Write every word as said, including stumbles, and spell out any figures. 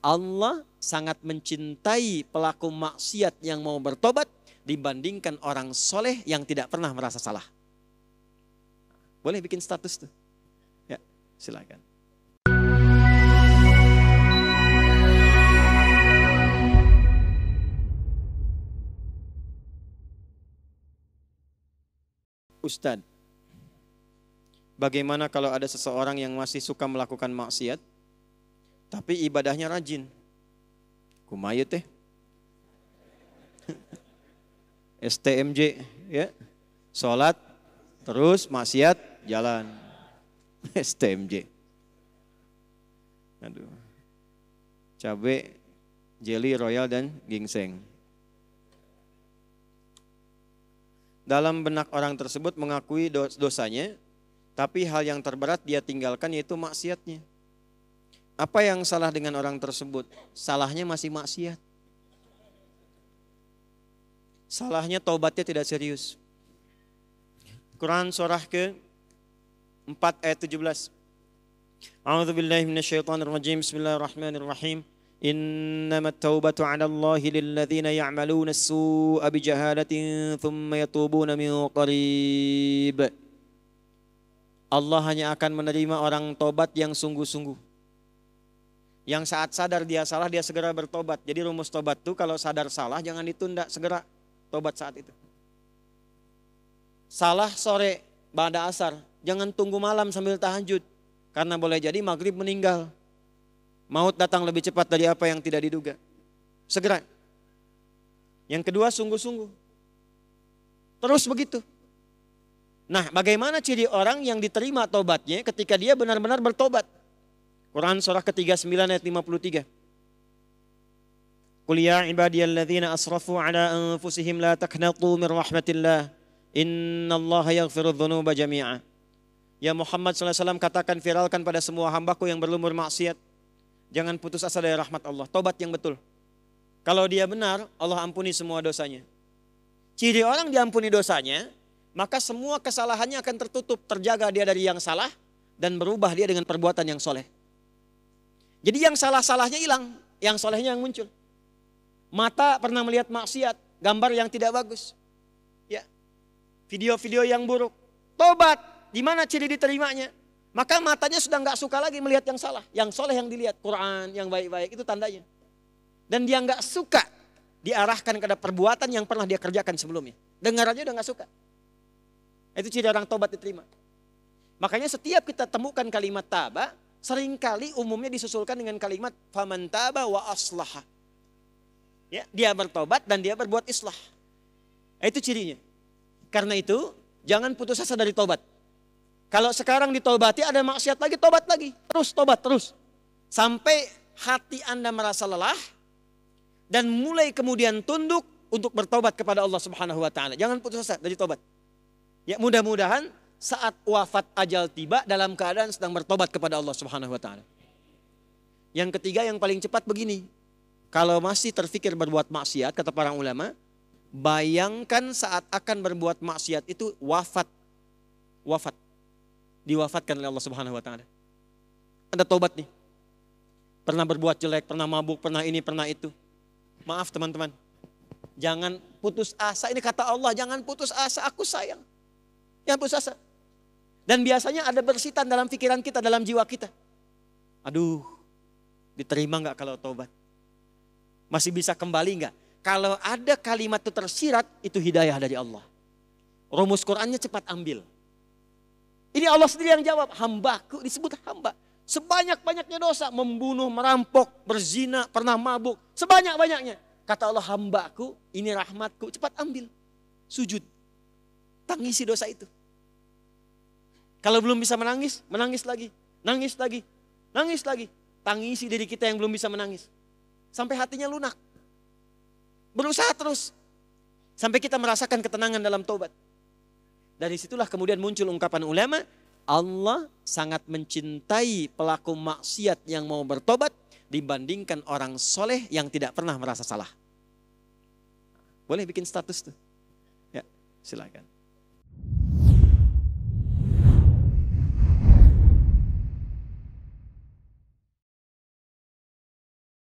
Allah sangat mencintai pelaku maksiat yang mau bertobat dibandingkan orang soleh yang tidak pernah merasa salah. Boleh bikin status tuh. Ya, silakan. Ustadz, bagaimana kalau ada seseorang yang masih suka melakukan maksiat, tapi ibadahnya rajin? Kumaha teh? S T M J, ya, sholat, terus maksiat, jalan. S T M J. Aduh. Cabai, jelly, royal, dan ginseng. Dalam benak orang tersebut mengakui dosanya, tapi hal yang terberat dia tinggalkan yaitu maksiatnya. Apa yang salah dengan orang tersebut? Salahnya masih maksiat. Salahnya taubatnya tidak serius. Quran surah ke empat ayat tujuh belas. A'udzubillahi minasyaitonirrajim. Bismillahirrahmanirrahim. Innamat taubatu 'ala Allahi lilladzina ya'maluna as-su'a bijahalatin thumma yatubuna min qarib. Allah hanya akan menerima orang tobat yang sungguh-sungguh. Yang saat sadar dia salah, dia segera bertobat. Jadi rumus tobat itu kalau sadar salah jangan ditunda, segera tobat saat itu. Salah sore, ba'da asar, jangan tunggu malam sambil tahajud. Karena boleh jadi maghrib meninggal. Maut datang lebih cepat dari apa yang tidak diduga. Segera. Yang kedua, sungguh-sungguh. Terus begitu. Nah, bagaimana ciri orang yang diterima tobatnya ketika dia benar-benar bertobat? Quran surah ke tiga puluh sembilan ayat lima puluh tiga. Qul ya ibadiyalladzina asrafu ala anfusihim la taqnatu min rahmatillah. Innallaha yaghfirudz dzunuba jami'a. Ya Muhammad sallallahu alaihi wasallam, katakan, viralkan pada semua hambaku yang berlumur maksiat. Jangan putus asa dari rahmat Allah. Tobat yang betul. Kalau dia benar, Allah ampuni semua dosanya. Ciri orang diampuni dosanya, maka semua kesalahannya akan tertutup, terjaga dia dari yang salah dan berubah dia dengan perbuatan yang soleh. Jadi yang salah-salahnya hilang, yang solehnya yang muncul. Mata pernah melihat maksiat, gambar yang tidak bagus, ya, video-video yang buruk. Tobat, di mana ciri diterimanya? Maka matanya sudah nggak suka lagi melihat yang salah, yang soleh yang dilihat, Quran yang baik-baik, itu tandanya. Dan dia nggak suka diarahkan kepada perbuatan yang pernah dia kerjakan sebelumnya. Dengar aja udah nggak suka. Itu ciri orang tobat diterima. Makanya setiap kita temukan kalimat taba, seringkali umumnya disusulkan dengan kalimat faman taba wa aslaha. Ya, dia bertobat dan dia berbuat islah. Itu cirinya. Karena itu jangan putus asa dari tobat. Kalau sekarang ditobati ada maksiat lagi, tobat lagi. Terus tobat terus. Sampai hati Anda merasa lelah dan mulai kemudian tunduk untuk bertobat kepada Allah Subhanahu wa taala. Jangan putus asa dari tobat. Ya, mudah-mudahan saat wafat ajal tiba dalam keadaan sedang bertobat kepada Allah Subhanahu wa taala. Yang ketiga yang paling cepat begini. Kalau masih terfikir berbuat maksiat, kata para ulama, bayangkan saat akan berbuat maksiat itu wafat. Wafat. Diwafatkan oleh Allah Subhanahu wa taala. Ada tobat nih. Pernah berbuat jelek, pernah mabuk, pernah ini, pernah itu. Maaf teman-teman. Jangan putus asa. Ini kata Allah, jangan putus asa, aku sayang. Jangan putus asa. Dan biasanya ada bersitan dalam pikiran kita, dalam jiwa kita. Aduh, diterima enggak kalau tobat? Masih bisa kembali enggak? Kalau ada kalimat itu tersirat, itu hidayah dari Allah. Rumus Qur'annya cepat ambil. Ini Allah sendiri yang jawab, hambaku, disebut hamba. Sebanyak-banyaknya dosa, membunuh, merampok, berzina, pernah mabuk, sebanyak-banyaknya. Kata Allah, hambaku, ini rahmatku, cepat ambil. Sujud, tangisi dosa itu. Kalau belum bisa menangis, menangis lagi, nangis lagi, nangis lagi. Tangisi diri kita yang belum bisa menangis. Sampai hatinya lunak. Berusaha terus. Sampai kita merasakan ketenangan dalam tobat. Dari situlah kemudian muncul ungkapan ulama, Allah sangat mencintai pelaku maksiat yang mau bertobat dibandingkan orang soleh yang tidak pernah merasa salah. Boleh bikin status tuh. Ya, silakan.